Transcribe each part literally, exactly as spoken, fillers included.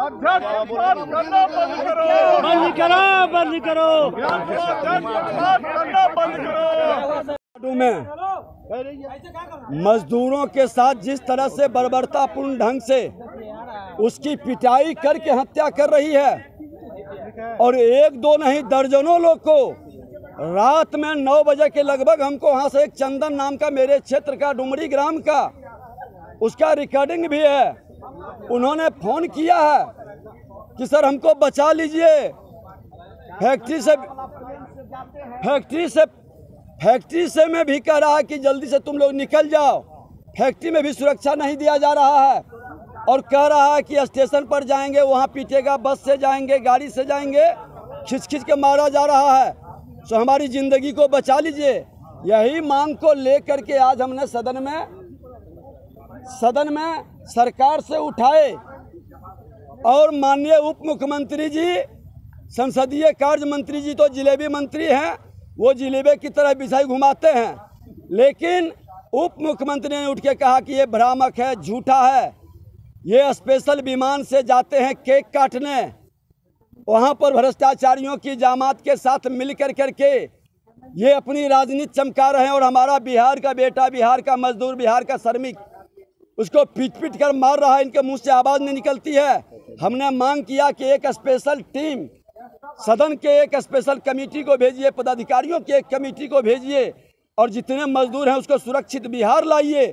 बंद करो बंद करो में मजदूरों के साथ जिस तरह से बर्बरतापूर्ण ढंग से उसकी पिटाई करके हत्या कर रही है और एक दो नहीं दर्जनों लोग को रात में नौ बजे के लगभग हमको वहाँ से एक चंदन नाम का मेरे क्षेत्र का डुमरी ग्राम का उसका रिकॉर्डिंग भी है। उन्होंने फोन किया है कि सर हमको बचा लीजिए, फैक्ट्री से फैक्ट्री से फैक्ट्री से मैं भी कह रहा है कि जल्दी से तुम लोग निकल जाओ। फैक्ट्री में भी सुरक्षा नहीं दिया जा रहा है और कह रहा है कि स्टेशन पर जाएंगे वहाँ पीटेगा, बस से जाएंगे, गाड़ी से जाएंगे, खिंच खिंच के मारा जा रहा है। तो हमारी ज़िंदगी को बचा लीजिए। यही मांग को लेकर के आज हमने सदन में सदन में सरकार से उठाए और माननीय उप मुख्यमंत्री जी, संसदीय कार्य मंत्री जी तो जिलेबी मंत्री हैं, वो जिलेबे की तरह बिछाई घुमाते हैं, लेकिन उप मुख्यमंत्री ने उठ के कहा कि ये भ्रामक है, झूठा है। ये स्पेशल विमान से जाते हैं केक काटने, वहाँ पर भ्रष्टाचारियों की जामात के साथ मिल कर करके ये अपनी राजनीति चमका रहे हैं और हमारा बिहार का बेटा, बिहार का मजदूर, बिहार का श्रमिक उसको पीट पीट कर मार रहा है। इनके मुंह से आवाज़ नहीं निकलती है। हमने मांग किया कि एक स्पेशल टीम, सदन के एक स्पेशल कमेटी को भेजिए, पदाधिकारियों की एक कमेटी को भेजिए और जितने मजदूर हैं उसको सुरक्षित बिहार लाइए।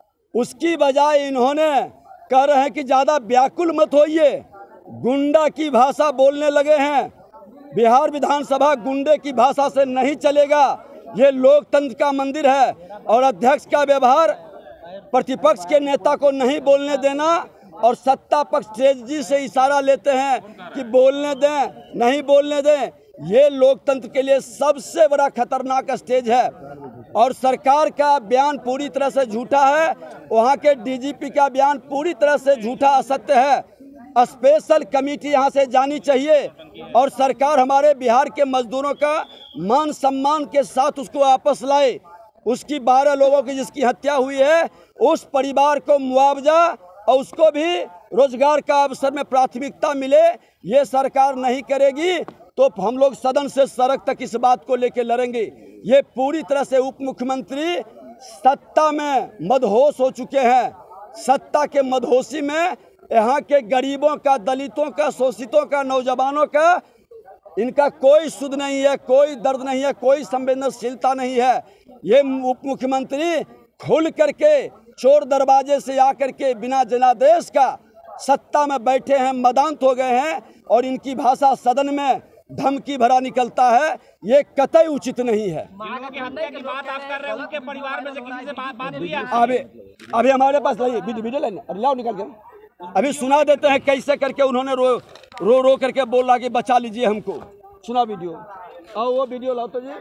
उसकी बजाय इन्होंने कह रहे हैं कि ज़्यादा व्याकुल मत होइए, गुंडा की भाषा बोलने लगे हैं। बिहार विधानसभा गुंडे की भाषा से नहीं चलेगा। ये लोकतंत्र का मंदिर है और अध्यक्ष का व्यवहार प्रतिपक्ष के नेता को नहीं बोलने देना और सत्ता पक्ष तेजी से इशारा लेते हैं कि बोलने दें, नहीं बोलने दें। ये लोकतंत्र के लिए सबसे बड़ा खतरनाक स्टेज है और सरकार का बयान पूरी तरह से झूठा है। वहाँ के डीजीपी का बयान पूरी तरह से झूठा, असत्य है। स्पेशल कमेटी यहाँ से जानी चाहिए और सरकार हमारे बिहार के मजदूरों का मान सम्मान के साथ उसको वापस लाए। उसकी बारह लोगों की जिसकी हत्या हुई है उस परिवार को मुआवजा और उसको भी रोजगार का अवसर में प्राथमिकता मिले। ये सरकार नहीं करेगी तो हम लोग सदन से सड़क तक इस बात को लेकर लड़ेंगे। ये पूरी तरह से उप मुख्यमंत्री सत्ता में मदहोश हो चुके हैं। सत्ता के मदहोशी में यहाँ के गरीबों का, दलितों का, शोषितों का, नौजवानों का इनका कोई सुध नहीं है, कोई दर्द नहीं है, कोई संवेदनशीलता नहीं है। ये उप मुख्यमंत्री खुल करके चोर दरवाजे से आकर के बिना जनादेश का सत्ता में बैठे हैं, मदांत हो गए हैं और इनकी भाषा सदन में धमकी भरा निकलता है। ये कतई उचित नहीं है। की हत्या की बात आप कर रहे हैं, उनके परिवार में से किसी से बात बात हुई है? अभी अभी हमारे पास लाइए वीडियो लेने, अरे लाओ निकल के अभी सुना देते हैं कैसे करके उन्होंने रो रो रो करके बोला कि बचा लीजिए हमको। सुना वीडियो, आओ वो वीडियो लाओ तो जी।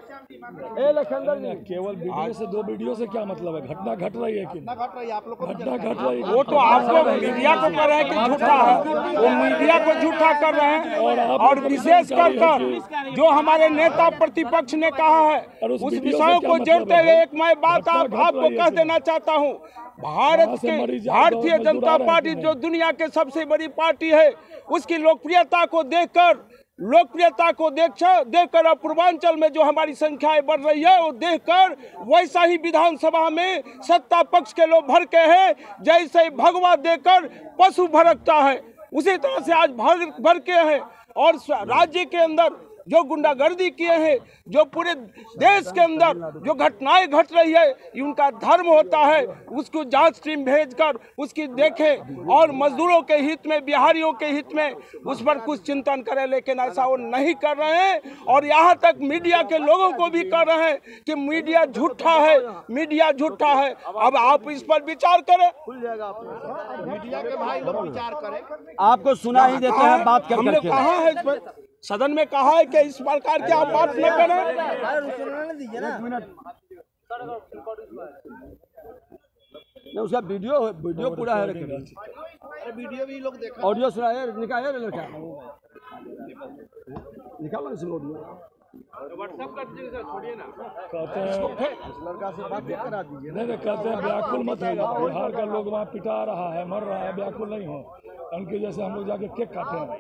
ए लखनदर जी, केवल वीडियो से, दो वीडियो से क्या मतलब है? घटना घट रही है कि घट रही है, आप लोग को घटना घट रही है। वो तो आपको मीडिया को कर रहे हैं कि झूठा है, वो मीडिया को झूठा कर रहे हैं। और विशेष कर कर जो हमारे नेता प्रतिपक्ष ने कहा है उस विषयों को जोड़ते हुए एक मैं बात आप आपको कह देना चाहता हूँ। भारत के भारतीय जनता पार्टी जो दुनिया के सबसे बड़ी पार्टी है, उसकी लोकप्रियता को देखकर लोकप्रियता को देख देखकर और पूर्वांचल में जो हमारी संख्याएं बढ़ रही है वो देखकर वैसा ही विधानसभा में सत्ता पक्ष के लोग भड़के हैं। जैसे भगवा देकर पशु भड़कता है उसी तरह से आज भर भड़के हैं और राज्य के अंदर जो गुंडागर्दी किए हैं, जो पूरे देश के अंदर जो घटनाएं घट रही है, उनका धर्म होता है उसको जांच टीम भेजकर उसकी देखें और मजदूरों के हित में, बिहारियों के हित में उस पर कुछ चिंतन करें। लेकिन ऐसा वो नहीं कर रहे हैं और यहाँ तक मीडिया के लोगों को भी कर रहे हैं कि मीडिया झूठा है, मीडिया झूठा है। अब आप इस पर विचार करें, मीडिया के भाई लोग विचार करें। आपको सुना ही देते हैं बात कर हमने कहा है इस पर, सदन में कहा है कि इस प्रकार की आप बात न करें। नहीं, उसका वीडियो वीडियो पूरा है, वीडियो भी लोग देखा, ऑडियो सुना है, निकाल है, निकालो इसमें ऑडियो। कहते हैं नहीं नहीं कहते हैं व्याकुल मत हो, बिहार का लोग वहाँ पिटा रहा है, मर रहा है, व्याकुल नहीं हो। उनके जैसे हम लोग जाके केक काटे हैं।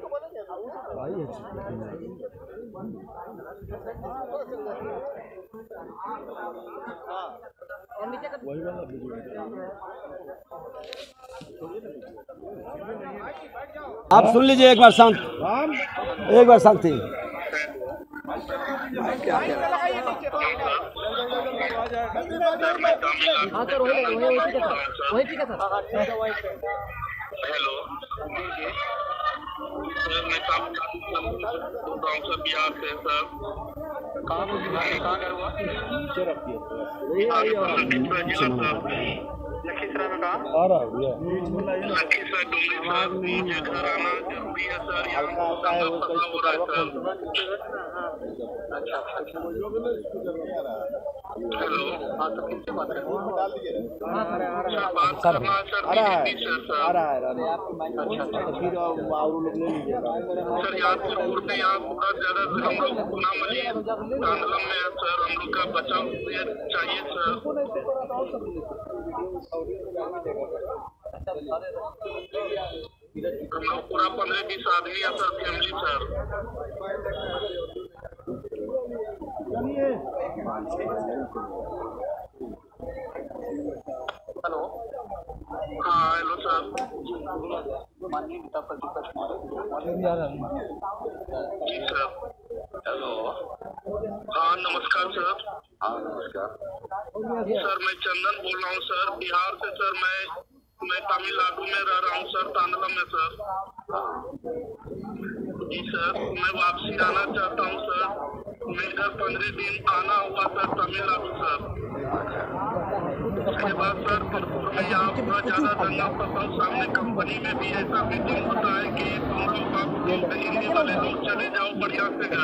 वही वाला वीडियो आप सुन लीजिए, एक बार शांत, एक बार शांति। हाँ सर, वही वही वही ठीक है सर, वही ठीक है सर। हेलो सर, मैं काम बोल रहा हूँ सर, बिहार से सर। कहाँ कहाँ घर हुआ? लखीसराय में कहाँ? आ रहा है भैया। लखीसराय डूंगरी सर, मुझे घर आना जरूरी है सर, यहाँ फंसा हो रहा है सर। हेलो, हाँ तो किससे बात कर रहे हैं? सर बात करना है सर, बीजेपी से सर। सर यादपुर रोड में यहाँ पूरा ज्यादा हम लोग गुनामली तांडलम में है सर, हम लोग का बचाव चाहिए सर। हम लोग पूरा पंद्रह बीस आदमी है सर, फैमिली सर। हेलो, हाँ हेलो सर। माननीय नेता प्रतिपक्ष जी सर। हेलो, हाँ नमस्कार सर। हाँ नमस्कार सर, मैं चंदन बोल रहा हूँ सर, बिहार से सर। मैं मैं तमिलनाडु में रह रहा हूँ सर, तांडलम में सर। जी सर, मैं वापसी आना चाहता हूँ सर। मैं इधर पंद्रह दिन आना हुआ सर, तमिलनाडु सर। उसके बाद सर तिरपुर में यहाँ पूरा ज्यादा दंगा फसाओ, सामने कंपनी में भी ऐसा मीटिंग होता है कि तुम लोग आप हिंदी वाले लोग चले जाओ बढ़िया से घर।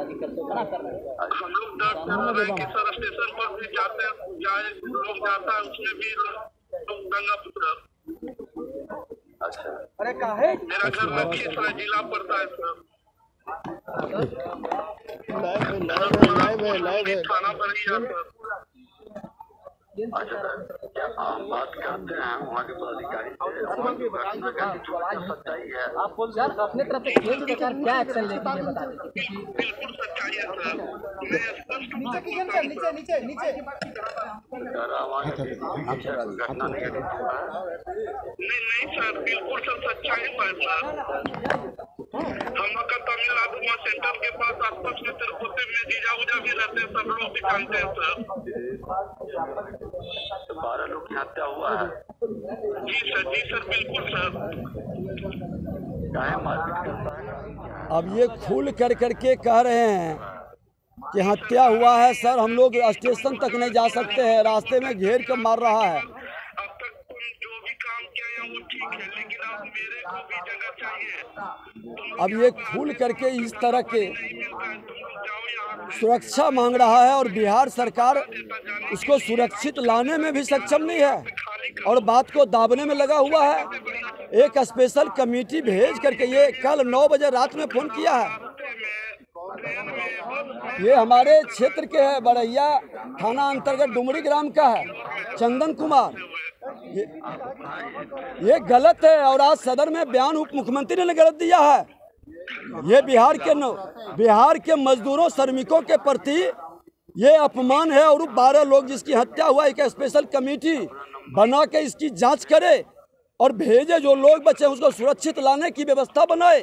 हम लोग डर से रह रहे हैं कि सर स्टेशन पर भी जाते जाए लोग जाता है, उसमें भी लोग दंगा फसा। अच्छा, अरे काहे? मेरा घर लखीसराय जिला पड़ता है सर। थाना पर ही है सर। अच्छा सर, क्या आप बात करते हैं वहाँ के पदाधिकारी से? सच्चाई है, आप बोल सर अपने तरफ से केंद्र सरकार क्या एक्शन लेगी ये बता दीजिए। बिल्कुल सच्चाई है सर। मैं स्पष्ट नीचे नीचे नीचे नीचे घटना नहीं है। नहीं नहीं सर, बिल्कुल सर सच्चाई है सर। हम लोग का तमिलनाडु में सेंटर के पास आसपास में तिरुपति में जीजा उजा भी रहते हैं, सब लोग भी जानते हैं सर। बारह लोग की हत्या हुआ है। जी सर, जी सर, बिल्कुल सर। अब ये खुल कर करके कह रहे हैं कि हत्या हुआ है सर, हम लोग स्टेशन तक नहीं जा सकते हैं, रास्ते में घेर कर मार रहा है। अब तक तुम जो भी काम किया है वो ठीक है, लेकिन अब मेरे को भी जगह चाहिए। अब ये खुल करके इस तरह के सुरक्षा मांग रहा है और बिहार सरकार उसको सुरक्षित लाने में भी सक्षम नहीं है और बात को दाबने में लगा हुआ है। एक स्पेशल कमेटी भेज करके, ये कल नौ बजे रात में फोन किया है। ये हमारे क्षेत्र के है, बड़ैया थाना अंतर्गत डुमरी ग्राम का है चंदन कुमार। ये, ये गलत है और आज सदन में बयान उप मुख्यमंत्री ने गलत दिया है। ये बिहार के बिहार के मजदूरों श्रमिकों के प्रति ये अपमान है और बारह लोग जिसकी हत्या हुआ, एक स्पेशल कमेटी बना के इसकी जांच करे और भेजे, जो लोग बचे उसको सुरक्षित लाने की व्यवस्था बनाए।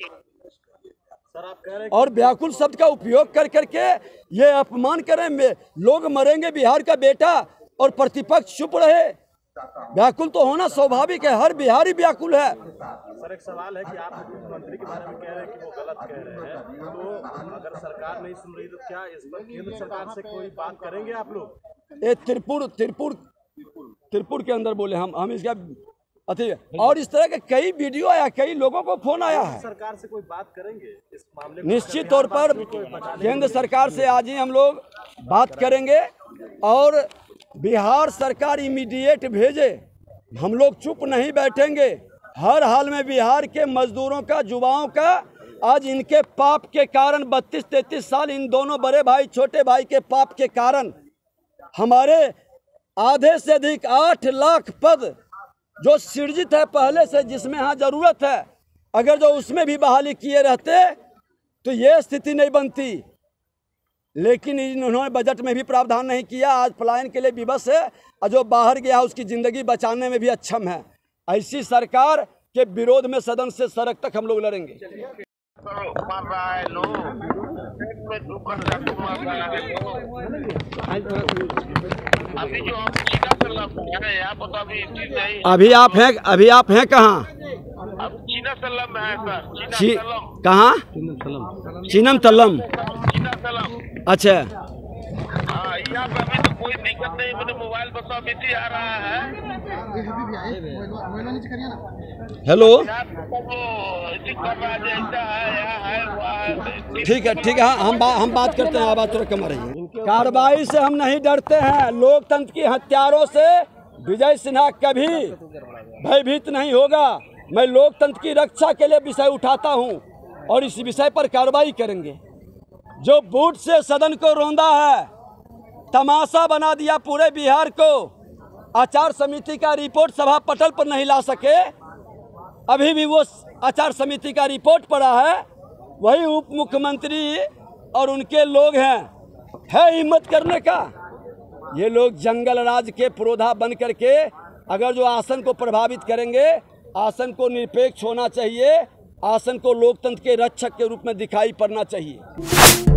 और व्याकुल शब्द का उपयोग कर करके ये अपमान करें, लोग मरेंगे, बिहार का बेटा, और प्रतिपक्ष चुप रहे। व्याकुल तो होना स्वाभाविक है, हर बिहारी व्याकुल है। सर एक सवाल है कि आप मुख्यमंत्री के बारे में कह रहे हैं कि वो गलत कह रहे हैं, तो अगर सरकार नहीं सुन रही तो क्या इस पर केंद्र सरकार से कोई बात करेंगे आप लोग? ये त्रिपुर त्रिपुर त्रिपुर के अंदर बोले हम हम इसका अति, और इस तरह के कई वीडियो आया, कई लोगों को फोन आया है। सरकार से कोई बात करेंगे इस मामले में? निश्चित तौर पर केंद्र सरकार से आज ही हम लोग बात करेंगे और बिहार सरकार इमीडिएट भेजे। हम लोग चुप नहीं बैठेंगे, हर हाल में बिहार के मजदूरों का, युवाओं का आज इनके पाप के कारण बत्तीस तैंतीस साल इन दोनों बड़े भाई छोटे भाई के पाप के कारण हमारे आधे से अधिक आठ लाख पद जो सृजित है पहले से, जिसमें यहाँ जरूरत है, अगर जो उसमें भी बहाली किए रहते तो ये स्थिति नहीं बनती। लेकिन इन्होंने बजट में भी प्रावधान नहीं किया। आज पलायन के लिए विवश है और जो बाहर गया उसकी ज़िंदगी बचाने में भी अक्षम है। ऐसी सरकार के विरोध में सदन से सड़क तक हम लोग लड़ेंगे। मार रहा है लोग, अभी जो हम चीना से लग रहे हैं, आप बता अभी नहीं। अभी आप हैं अभी आप हैं कहाँ? अब चीना सलम में है सर। चीना ची, सलम कहाँ? चीनम तल्लम। चीना सलम। अच्छा, हाँ, यहाँ पे अभी तो कोई दिक्कत नहीं, मेरे मोबाइल पर सब इसी आ रहा है। हेलो, यहाँ पे वो इसी कर रहा है, जैसा है यहाँ है वहाँ है। ठीक है ठीक है, हम बा, हम बात करते हैं। आवाज थोड़ा कम आ रही है। कार्रवाई से हम नहीं डरते हैं। लोकतंत्र की हत्यारों से विजय सिन्हा कभी भयभीत नहीं होगा। मैं लोकतंत्र की रक्षा के लिए विषय उठाता हूं और इस विषय पर कार्रवाई करेंगे। जो बूट से सदन को रौंदा है, तमाशा बना दिया पूरे बिहार को, आचार समिति का रिपोर्ट सभा पटल पर नहीं ला सके, अभी भी वो आचार समिति का रिपोर्ट पड़ा है, वही उप मुख्यमंत्री और उनके लोग हैं। है हिम्मत करने का? ये लोग जंगल राज के पुरोधा बन करके अगर जो आसन को प्रभावित करेंगे, आसन को निरपेक्ष होना चाहिए, आसन को लोकतंत्र के रक्षक के रूप में दिखाई पड़ना चाहिए।